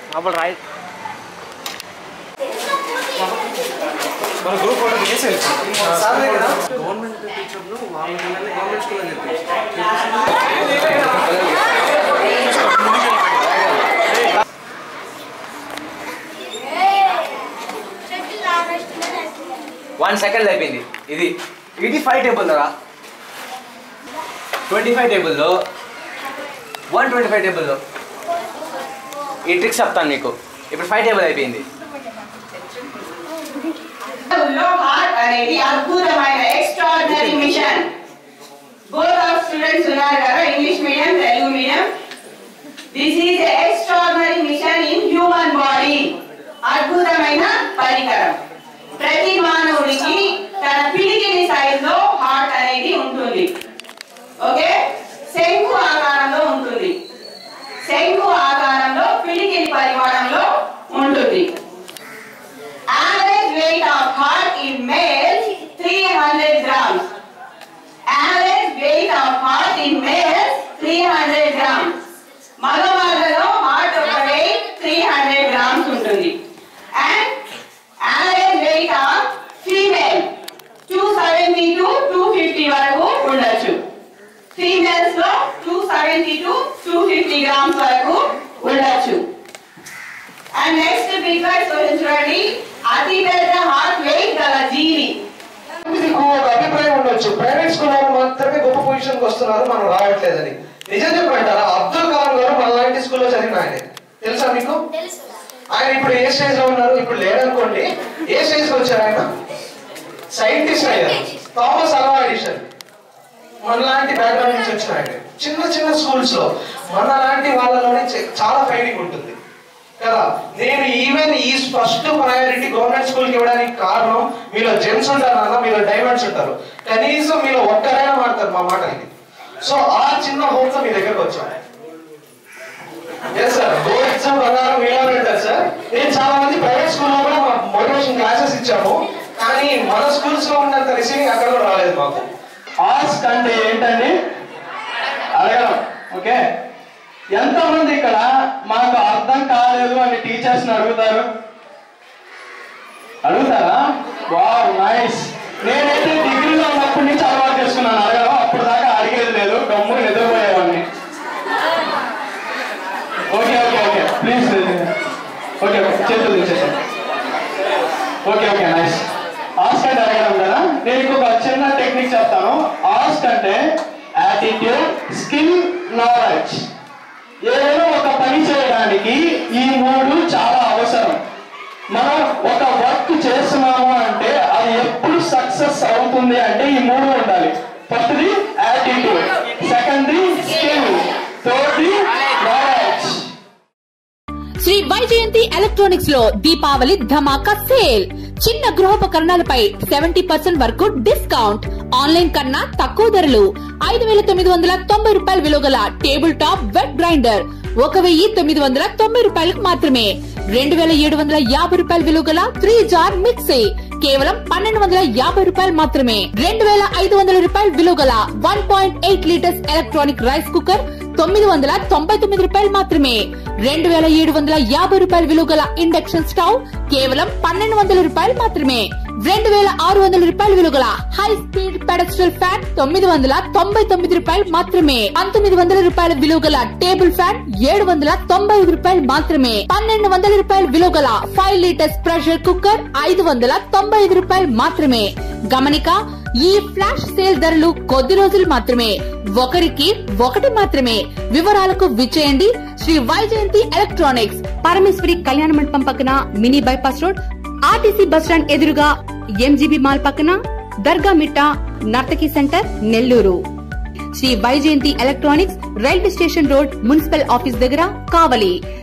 అప్పుడు రాయి మన గ్రూప్ ఫోటో తీసేసి గవర్నమెంట్ టీచర్లు వాళ్ళ పిల్లల్ని గవర్నమెంట్ స్కూల్లో వన్ సెకండ్ అయిపోయింది. ఇది 85 టేబుల్ రా 25 టేబుల్లో 125 టేబుల్లో ఈ ట్రిక్స్ చెప్తాను నీకు. ఇప్పుడు 5 టేబుల్ అయిపోయింది. అనేది అద్భుతమైన extraordinary mission. Both of students ఉన్నారు కదా, English medium Telugu medium. This is extraordinary mission in human body. అద్భుతమైన పరికరం. ప్రతి మానవుడికి తన పిడికిలి సైజ్ లో హార్ట్ అనేది ఉంటుంది. ఓకే, శంకు ఆకారంలో ఉంటుంది. శంకు ఆకారంలో పిడికిలి పరిమాణంలో ఉంటుంది. Average weight of heart in males 300 grams. Average weight of heart in males 300 grams. మగవాళ్ళలో హార్ట్ యొక్క weight 300 grams ఉంటుంది. And average weight of female 270 to 250 వరకు ఉండొచ్చు. ఫీమేల్స్ లో 270 to 250 grams వరకు ఉండొచ్చు. And next picture చూడండి, అతి పెద్ద హార్ట్ వెయిట్ గల జీవి. మీకు ఒక అభిప్రాయం ఉండొచ్చు, ప్రైవేట్ స్కూల్ వాళ్ళు మాత్రమే గొప్ప పొజిషన్కి వస్తున్నారు, మనం రావట్లేదని. నిజం చెప్పంటారా? అబ్దుల్ కలాం గారు మన లాంటి స్కూల్లో చదివిన ఆయన. తెలుసా మీకు? ఆయన ఇప్పుడు ఏ స్టేజ్ లో ఉన్నారు? ఇప్పుడు లేదనుకోండి, ఏ స్టేజ్ లో వచ్చారు ఆయన? సైంటిస్ట్ అయ్యారు. థామస్ అల్వా ఎడిషన్ మనలాంటి బ్యాక్గ్రౌండ్ నుంచి వచ్చిన ఆయన. చిన్న చిన్న స్కూల్స్ లో మనలాంటి వాళ్ళలోనే చాలా ఫైటింగ్ ఉంటుంది కదా. నేను ఈవెన్ ఈ ఫస్ట్ ప్రయారిటీ గవర్నమెంట్ స్కూల్కి ఇవ్వడానికి కారణం, మీలో జెంట్స్ ఉంటారు అన్న, మీలో డైమండ్స్ ఉంటారు, కనీసం మీలో ఒక్కరైనా మాడతారు మా మాటలకి. సో ఆ చిన్న హోప్ తో మీ దగ్గరకు వచ్చాను. ఎస్ సార్, గోల్డ్స్ బంగారం మీలోనే ఉంటారు సార్. నేను చాలా మంది ప్రైవేట్ స్కూల్లో కూడా మోటివేషన్ క్లాసెస్ ఇచ్చాము, కానీ మన స్కూల్స్ లో ఉన్నంత రిసీవింగ్ అక్కడ కూడా రాలేదు మాకు. ఆస్క్ అంటే ఏంటండి? అడగడం. ఓకే, ఎంతమంది ఇక్కడ మాకు అర్థం కాలేదు అని టీచర్స్ అడుగుతారు? అడుగుతారా? Wow, nice. నేనైతే డిగ్రీలో ఉన్నప్పటి నుంచి అలవాటు చేసుకున్నాను అడగడం. అప్పుడు దాకా అడిగేది లేదు, గమ్ముని నిద్రపోయేవాడిని. Okay okay okay please. Okay okay చేతులు తీసేసాను. Okay okay nice. ఆస్క్ అంటే అడగడం కదా. నేను ఇంకొక చిన్న టెక్నిక్ చెప్తాను. ఆస్క్ అంటే యాటిట్యూడ్, స్కిల్, నాలెడ్జ్. ఏదైనా ఒక పని చేయడానికి ఈ మూడు చాలా అవసరం. మనం ఒక వర్క్ చేస్తున్నాము అంటే అది ఎప్పుడు సక్సెస్ అవుతుంది అంటే ఈ మూడు ఉండాలి. ఫస్ట్ది యాటిట్యూడ్, సెకండ్ది స్కిల్, థర్డ్ది నాలెడ్జ్. శ్రీ వైజయంతి ఎలక్ట్రానిక్స్ లో దీపావళి ధమాకా సేల్. చిన్న గృహోపకరణాలపై 70% వరకు డిస్కౌంట్. ఆన్లైన్ కన్నా తక్కువ ధరలు. 5,990 రూపాయల విలువ గల టేబుల్ టాప్ వెట్ గ్రైండర్ 1,990 రూపాయలకు మాత్రమే. 2,750 రూపాయల విలువ గల 3 జార్ మిక్సీ కేవలం 1,250 రూపాయలు మాత్రమే. 2,500 రూపాయల విలువ గల 1.8 లీటర్స్ ఎలక్ట్రానిక్ రైస్ కుక్కర్ 999 రూపాయలు మాత్రమే. 2,750 రూపాయల విలువ గల ఇండక్షన్ స్టవ్ కేవలం 1,200 రూపాయలు మాత్రమే. 2,600 రూపాయల విలువ గల హై స్పీడ్ పెడస్ట్రల్ ఫ్యాన్ 999 రూపాయలు మాత్రమే. 1,900 రూపాయల విలువ గల టేబుల్ ఫ్యాన్ 795 రూపాయలు మాత్రమే. 1,200 రూపాయల విలువ గల 5 లీటర్స్ ప్రెషర్ కుక్కర్ 595 రూపాయలు మాత్రమే. గమనిక, ఈ ఫ్లాష్ సేల్ ధరలు కొద్ది రోజులు మాత్రమే. ఒకరికి ఒకటి మాత్రమే. వివరాలకు విచ్చేయండి శ్రీ వైజయంతి ఎలక్ట్రానిక్స్, పరమేశ్వరి కళ్యాణ మండపం పక్కన, mini bypass road, RTC bus stand ఎదురుగా, ఎంజీబీ మాల్ పక్కన, Dargah Mitta, Nartaki centre, Nellore. Sri Vaijayanthi electronics, railway station road, municipal office దగ్గర, కావలి.